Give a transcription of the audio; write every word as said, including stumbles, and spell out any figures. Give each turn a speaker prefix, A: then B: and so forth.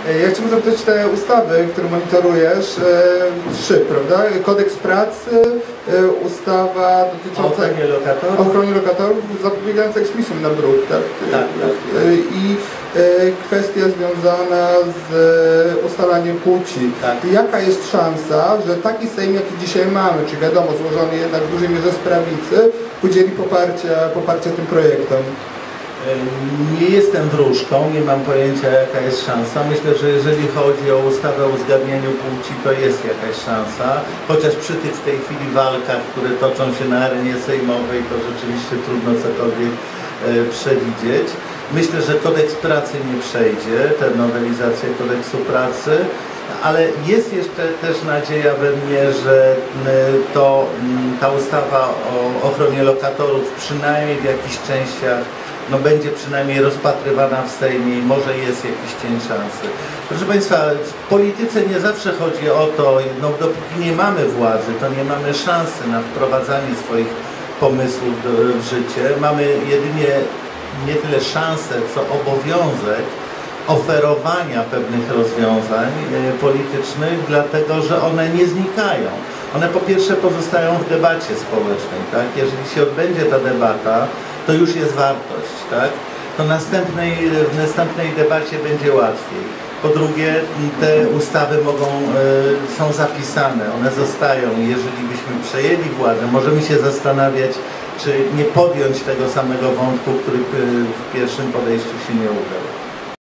A: Ja chciałbym zapytać, te ustawy, które monitorujesz, trzy, prawda? Kodeks pracy, ustawa dotycząca
B: ochronie lokatorów,
A: ochronie lokatorów zapobiegająca eksmisjom na brud, tak?
B: Tak, tak.
A: I kwestia związana z ustalaniem płci.
B: Tak.
A: Jaka jest szansa, że taki Sejm, jaki dzisiaj mamy, czy wiadomo, złożony jednak w dużej mierze z prawicy, udzieli poparcia, poparcia tym projektom?
B: Nie jestem wróżką, nie mam pojęcia, jaka jest szansa. Myślę, że jeżeli chodzi o ustawę o uzgadnianiu płci, to jest jakaś szansa. Chociaż przy tych w tej chwili walkach, które toczą się na arenie sejmowej, to rzeczywiście trudno cokolwiek e, przewidzieć. Myślę, że kodeks pracy nie przejdzie, tę nowelizację kodeksu pracy, ale jest jeszcze też nadzieja we mnie, że to, ta ustawa o ochronie lokatorów przynajmniej w jakichś częściach no będzie przynajmniej rozpatrywana w Sejmie i może jest jakiś cień szansy. Proszę Państwa, w polityce nie zawsze chodzi o to, no dopóki nie mamy władzy, to nie mamy szansy na wprowadzanie swoich pomysłów do, w życie. Mamy jedynie nie tyle szansę, co obowiązek oferowania pewnych rozwiązań e, politycznych, dlatego że one nie znikają. One po pierwsze pozostają w debacie społecznej, tak? Jeżeli się odbędzie ta debata, to już jest wartość, tak? To następnej, w następnej debacie będzie łatwiej. Po drugie, te ustawy mogą, y, są zapisane, one zostają. Jeżeli byśmy przejęli władzę, możemy się zastanawiać, czy nie podjąć tego samego wątku, który w pierwszym podejściu się nie udał.